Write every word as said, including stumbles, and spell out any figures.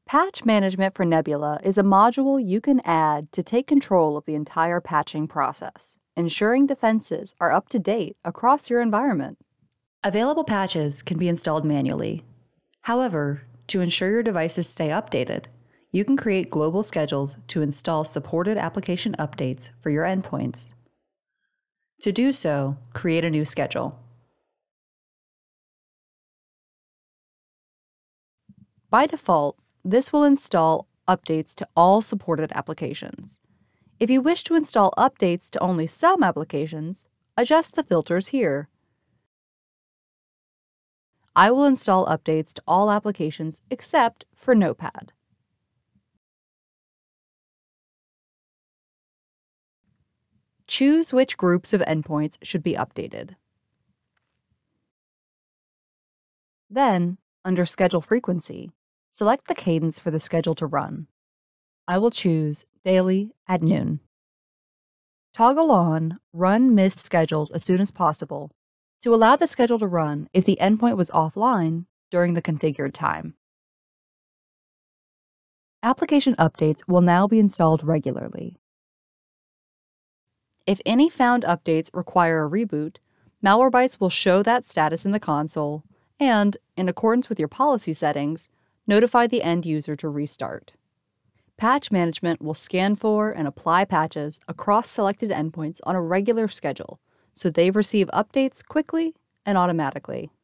Patch Management for Nebula is a module you can add to take control of the entire patching process, ensuring defenses are up to date across your environment. Available patches can be installed manually. However, to ensure your devices stay updated, you can create global schedules to install supported application updates for your endpoints. To do so, create a new schedule. By default, this will install updates to all supported applications. If you wish to install updates to only some applications, adjust the filters here. I will install updates to all applications except for Notepad. Choose which groups of endpoints should be updated. Then, under Schedule Frequency, select the cadence for the schedule to run. I will choose Daily at noon. Toggle on Run Missed Schedules as soon as possible to allow the schedule to run if the endpoint was offline during the configured time. Application updates will now be installed regularly. If any found updates require a reboot, Malwarebytes will show that status in the console and, in accordance with your policy settings, notify the end user to restart. Patch Management will scan for and apply patches across selected endpoints on a regular schedule, so they receive updates quickly and automatically.